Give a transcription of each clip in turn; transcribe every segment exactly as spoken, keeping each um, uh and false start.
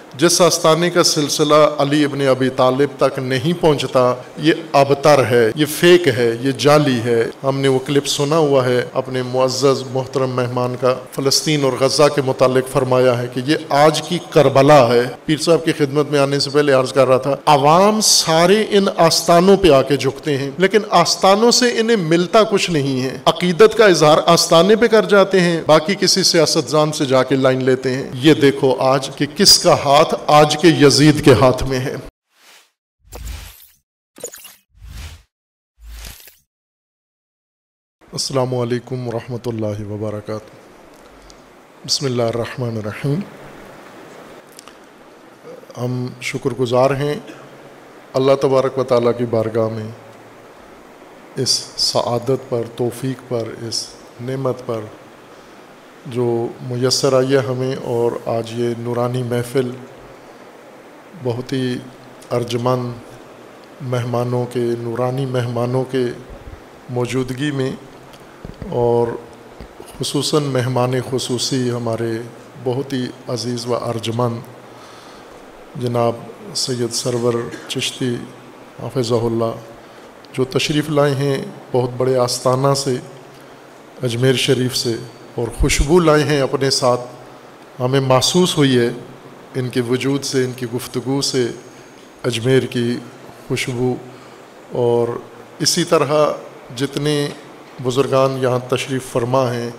جس آستانے کا سلسلہ علی ابن ابی طالب تک نہیں پہنچتا یہ ابتر ہے، یہ فیک ہے، یہ جعلی ہے۔ ہم نے وہ کلپ سنا ہوا ہے اپنے معزز محترم مہمان کا، فلسطین اور غزہ کے متعلق فرمایا ہے کہ یہ آج کی کربلا ہے۔ پیر صاحب کی خدمت میں آنے سے پہلے عرض کر رہا تھا، عوام سارے ان آستانوں پہ آ کے جھکتے ہیں، لیکن آستانوں سے انہیں ملتا کچھ نہیں ہے۔ عقیدت کا اظہار آستانے پہ کر جاتے ہیں، باقی کسی سیاستدان سے جا کے لائن لیتے ہیں۔ یہ دیکھو آج کہ کس کا ہاتھ آج کے یزید کے ہاتھ میں ہے۔ السلام علیکم ورحمۃ اللہ وبرکاتہ۔ بسم اللہ الرحمن الرحیم۔ ہم شکر گزار ہیں اللہ تبارک و تعالیٰ کی بارگاہ میں اس سعادت پر، توفیق پر، اس نعمت پر جو میسر آئی ہے ہمیں، اور آج یہ نورانی محفل بہت ہی ارجمند مہمانوں کے، نورانی مہمانوں کے موجودگی میں، اور خصوصاً مہمان خصوصی ہمارے بہت ہی عزیز و ارجمند جناب سید سرور چشتی حافظہ اللہ، جو تشریف لائے ہیں بہت بڑے آستانہ سے، اجمیر شریف سے، اور خوشبو لائے ہیں اپنے ساتھ۔ ہمیں محسوس ہوئی ہے ان کے وجود سے، ان کی گفتگو سے اجمیر کی خوشبو، اور اسی طرح جتنے بزرگان یہاں تشریف فرما ہیں،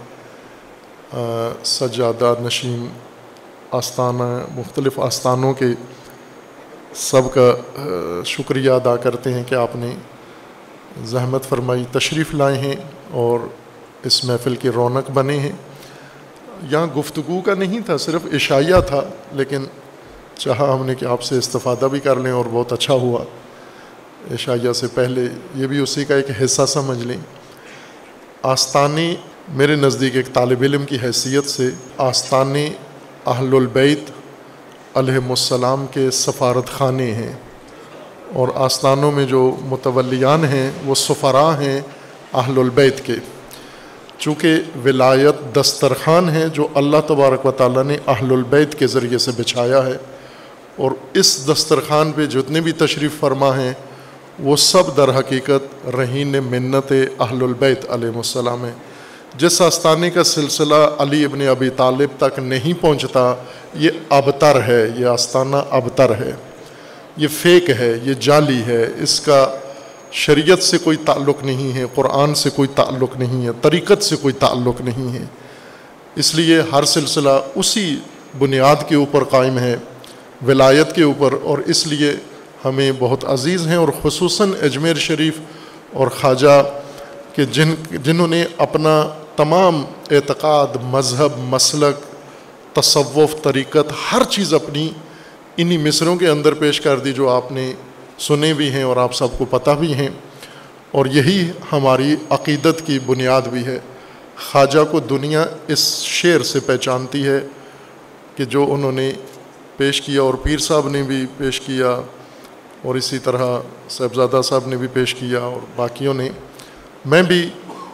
سجادہ نشین آستانہ، مختلف آستانوں کے، سب کا شکریہ ادا کرتے ہیں کہ آپ نے زحمت فرمائی، تشریف لائے ہیں اور اس محفل کی رونق بنے ہیں۔ یہاں گفتگو کا نہیں تھا، صرف عشائیہ تھا، لیکن چاہا ہم نے کہ آپ سے استفادہ بھی کر لیں، اور بہت اچھا ہوا۔ عشائیہ سے پہلے یہ بھی اسی کا ایک حصہ سمجھ لیں۔ آستانے میرے نزدیک ایک طالب علم کی حیثیت سے آستانے اہل البیت علیہم السلام کے سفارت خانے ہیں، اور آستانوں میں جو متولیان ہیں وہ سفراء ہیں اہل البیت کے، چونکہ ولایت دسترخوان ہے جو اللہ تبارک و تعالیٰ نے اہل البیت کے ذریعے سے بچھایا ہے، اور اس دسترخوان پہ جتنے بھی تشریف فرما ہیں وہ سب در حقیقت رہین منت اہل البیت علیہ السلام ہیں۔ جس آستانے کا سلسلہ علی ابن ابی طالب تک نہیں پہنچتا یہ ابتر ہے، یہ آستانہ ابتر ہے، یہ فیک ہے، یہ جعلی ہے، اس کا شریعت سے کوئی تعلق نہیں ہے، قرآن سے کوئی تعلق نہیں ہے، طریقت سے کوئی تعلق نہیں ہے۔ اس لیے ہر سلسلہ اسی بنیاد کے اوپر قائم ہے، ولایت کے اوپر، اور اس لیے ہمیں بہت عزیز ہیں، اور خصوصاً اجمیر شریف اور خواجہ کہ جن جنہوں نے اپنا تمام اعتقاد، مذہب، مسلک، تصوف، طریقت، ہر چیز اپنی انہی مصروں کے اندر پیش کر دی جو آپ نے سنے بھی ہیں اور آپ سب کو پتہ بھی ہیں، اور یہی ہماری عقیدت کی بنیاد بھی ہے۔ خواجہ کو دنیا اس شعر سے پہچانتی ہے کہ جو انہوں نے پیش کیا، اور پیر صاحب نے بھی پیش کیا، اور اسی طرح صاحبزادہ صاحب نے بھی پیش کیا، اور باقیوں نے۔ میں بھی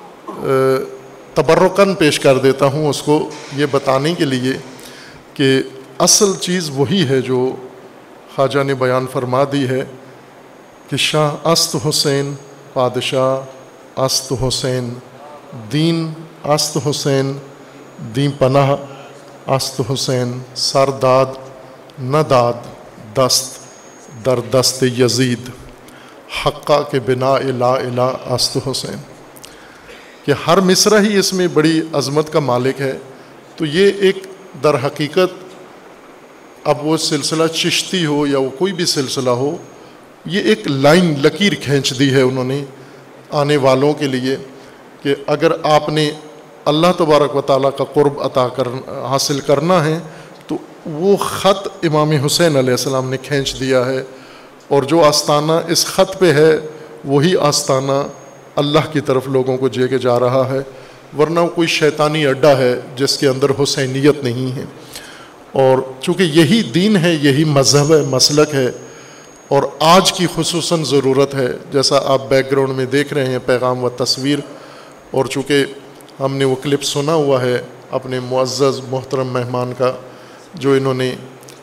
تبرکاً پیش کر دیتا ہوں اس کو، یہ بتانے کے لیے کہ اصل چیز وہی ہے جو خواجہ نے بیان فرما دی ہے کہ شاہ است حسین، پادشاہ است حسین، دین است حسین، دین پناہ است حسین، سر داد نہ داد دست در دست یزید، حقہ کے بنا لا الہ است حسین، کہ ہر مصرع ہی اس میں بڑی عظمت کا مالک ہے۔ تو یہ ایک در حقیقت، اب وہ سلسلہ چشتی ہو یا وہ کوئی بھی سلسلہ ہو، یہ ایک لائن لکیر کھینچ دی ہے انہوں نے آنے والوں کے لیے کہ اگر آپ نے اللہ تبارک و تعالیٰ کا قرب عطا کر حاصل کرنا ہے تو وہ خط امام حسین علیہ السلام نے کھینچ دیا ہے، اور جو آستانہ اس خط پہ ہے وہی آستانہ اللہ کی طرف لوگوں کو جے کے جا رہا ہے، ورنہ کوئی شیطانی اڈا ہے جس کے اندر حسینیت نہیں ہے۔ اور چونکہ یہی دین ہے، یہی مذہب ہے، مسلک ہے، اور آج کی خصوصاً ضرورت ہے، جیسا آپ بیک گراؤنڈ میں دیکھ رہے ہیں پیغام و تصویر، اور چونکہ ہم نے وہ کلپ سنا ہوا ہے اپنے معزز محترم مہمان کا جو انہوں نے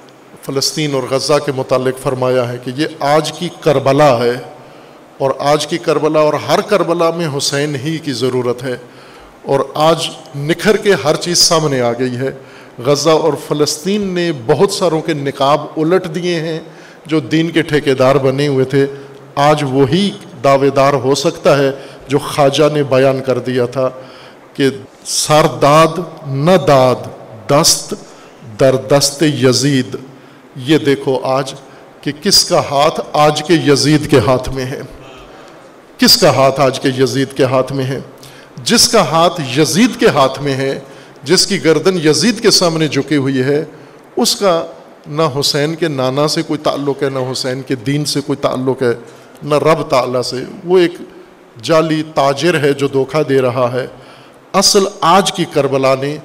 فلسطین اور غزہ کے متعلق فرمایا ہے کہ یہ آج کی کربلا ہے، اور آج کی کربلا اور ہر کربلا میں حسین ہی کی ضرورت ہے، اور آج نکھر کے ہر چیز سامنے آ گئی ہے۔ غزہ اور فلسطین نے بہت ساروں کے نقاب الٹ دیے ہیں جو دین کے ٹھیکیدار بنے ہوئے تھے۔ آج وہی دعوے دار ہو سکتا ہے جو خواجہ نے بیان کر دیا تھا کہ سر داد نہ داد دست در دست یزید۔ یہ دیکھو آج کہ کس کا ہاتھ آج کے یزید کے ہاتھ میں ہے، کس کا ہاتھ آج کے یزید کے ہاتھ میں ہے۔ جس کا ہاتھ یزید کے ہاتھ میں ہے، جس کی گردن یزید کے سامنے جھکی ہوئی ہے، اس کا نہ حسین کے نانا سے کوئی تعلق ہے، نہ حسین کے دین سے کوئی تعلق ہے، نہ رب تعالیٰ سے۔ وہ ایک جعلی تاجر ہے جو دھوکہ دے رہا ہے۔ اصل آج کی کربلا نے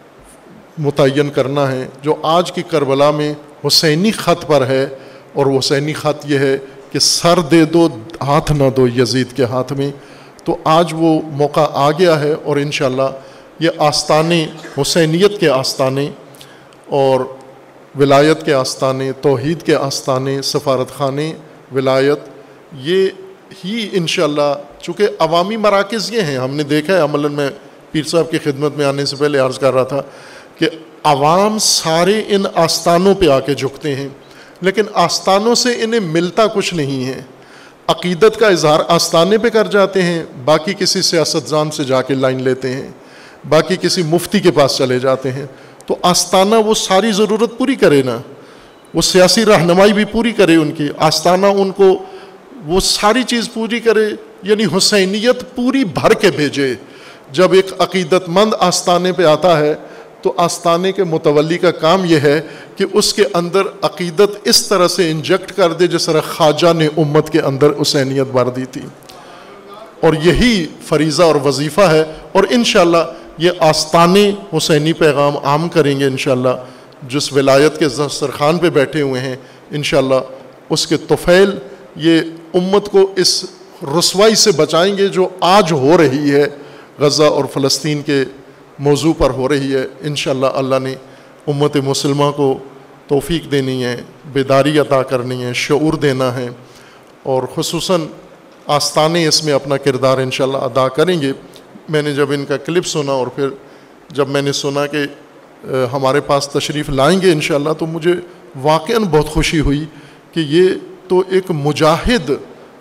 متعین کرنا ہے، جو آج کی کربلا میں حسینی خط پر ہے، اور حسینی خط یہ ہے کہ سر دے دو ہاتھ نہ دو یزید کے ہاتھ میں۔ تو آج وہ موقع آ گیا ہے، اور انشاءاللہ یہ آستانے حسینیت کے آستانے اور ولایت کے آستانے، توحید کے آستانے، سفارت خانے ولایت، یہ ہی انشاءاللہ، چونکہ عوامی مراکز یہ ہیں۔ ہم نے دیکھا ہے عملاً، میں پیر صاحب کی خدمت میں آنے سے پہلے عرض کر رہا تھا کہ عوام سارے ان آستانوں پہ آ کے جھکتے ہیں، لیکن آستانوں سے انہیں ملتا کچھ نہیں ہے۔ عقیدت کا اظہار آستانے پہ کر جاتے ہیں، باقی کسی سیاستدان سے جا کے لائن لیتے ہیں، باقی کسی مفتی کے پاس چلے جاتے ہیں۔ تو آستانہ وہ ساری ضرورت پوری کرے نا، وہ سیاسی رہنمائی بھی پوری کرے ان کی، آستانہ ان کو وہ ساری چیز پوری کرے، یعنی حسینیت پوری بھر کے بھیجے۔ جب ایک عقیدت مند آستانے پہ آتا ہے تو آستانے کے متولی کا کام یہ ہے کہ اس کے اندر عقیدت اس طرح سے انجیکٹ کر دے جس طرح خواجہ نے امت کے اندر حسینیت بھر دی تھی، اور یہی فریضہ اور وظیفہ ہے۔ اور انشاءاللہ یہ آستانے حسینی پیغام عام کریں گے انشاءاللہ۔ جس ولایت کے دسترخوان پہ بیٹھے ہوئے ہیں انشاءاللہ اس کے طفیل یہ امت کو اس رسوائی سے بچائیں گے جو آج ہو رہی ہے، غزہ اور فلسطین کے موضوع پر ہو رہی ہے۔ انشاءاللہ اللہ نے امت مسلمہ کو توفیق دینی ہے، بیداری عطا کرنی ہے، شعور دینا ہے، اور خصوصاً آستانے اس میں اپنا کردار انشاءاللہ ادا کریں گے۔ میں نے جب ان کا کلپ سنا اور پھر جب میں نے سنا کہ ہمارے پاس تشریف لائیں گے انشاءاللہ، تو مجھے واقعاً بہت خوشی ہوئی کہ یہ تو ایک مجاہد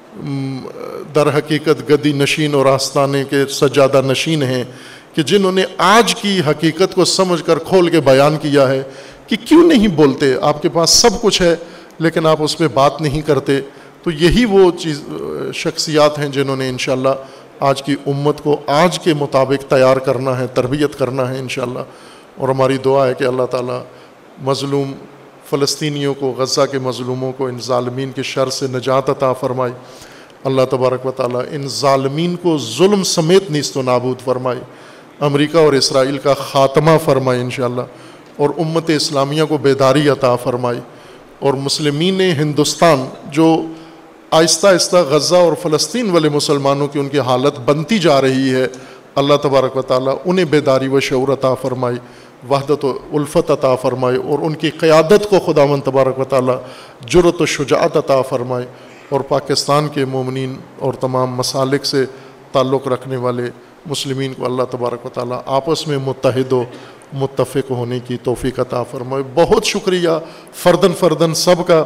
در حقیقت گدی نشین اور آستانے کے سجادہ نشین ہیں کہ جنہوں نے آج کی حقیقت کو سمجھ کر کھول کے بیان کیا ہے کہ کیوں نہیں بولتے، آپ کے پاس سب کچھ ہے لیکن آپ اس پہ بات نہیں کرتے۔ تو یہی وہ چیز شخصیات ہیں جنہوں نے انشاءاللہ آج کی امت کو آج کے مطابق تیار کرنا ہے، تربیت کرنا ہے انشاءاللہ۔ اور ہماری دعا ہے کہ اللہ تعالیٰ مظلوم فلسطینیوں کو، غزہ کے مظلوموں کو ان ظالمین کے شر سے نجات عطا فرمائے۔ اللہ تبارک و تعالیٰ ان ظالمین کو ظلم سمیت نیست و نابود فرمائے، امریکہ اور اسرائیل کا خاتمہ فرمائے انشاءاللہ، اور امت اسلامیہ کو بیداری عطا فرمائے۔ اور مسلمین ہندوستان جو آہستہ آہستہ غزہ اور فلسطین والے مسلمانوں کی ان کی حالت بنتی جا رہی ہے، اللہ تبارک و تعالیٰ انہیں بیداری و شعور عطا فرمائے، وحدت و الفت عطا فرمائے، اور ان کی قیادت کو خداوند تبارک و تعالیٰ جرأت و شجاعت عطا فرمائے، اور پاکستان کے مومنین اور تمام مسالک سے تعلق رکھنے والے مسلمین کو اللہ تبارک و تعالیٰ آپس میں متحد و متفق ہونے کی توفیق عطا فرمائے۔ بہت شکریہ فردن فردن سب کا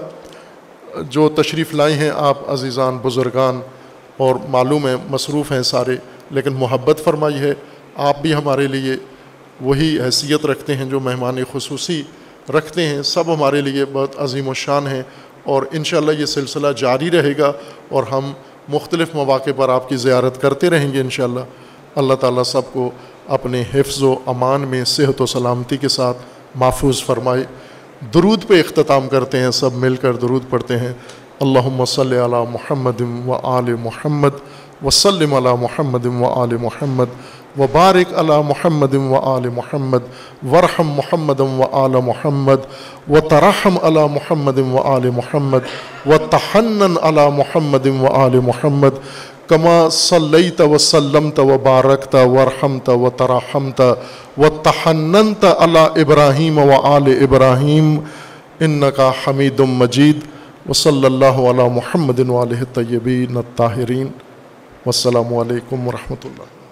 جو تشریف لائے ہیں، آپ عزیزان بزرگان، اور معلوم ہے مصروف ہیں سارے، لیکن محبت فرمائی ہے۔ آپ بھی ہمارے لیے وہی حیثیت رکھتے ہیں جو مہمان خصوصی رکھتے ہیں، سب ہمارے لیے بہت عظیم و شان ہیں، اور انشاءاللہ یہ سلسلہ جاری رہے گا، اور ہم مختلف مواقع پر آپ کی زیارت کرتے رہیں گے انشاءاللہ۔ اللہ تعالیٰ سب کو اپنے حفظ و امان میں صحت و سلامتی کے ساتھ محفوظ فرمائے۔ درود پہ اختتام کرتے ہیں، سب مل کر درود پڑھتے ہیں۔ اللہم صلی علی محمد و آل محمد وسلم علی محمد و آل محمد وبارک علی محمد و آل محمد ورحم محمد و آل محمد وترحم علی محمد و آل محمد وتحنن علی محمد و آل محمد کما صلیت وسلمت وبارکت ورحمت وترحمت وتحننت علی ابراہیم و آل ابراہیم इन्नका हमीदुम मजीद। वसल्लल्लाहु अला मुहम्मदिन व आलिहि तय्यबीन अत्ताहिरीन। वस्सलामु अलैकुम व रहमतुल्लाह।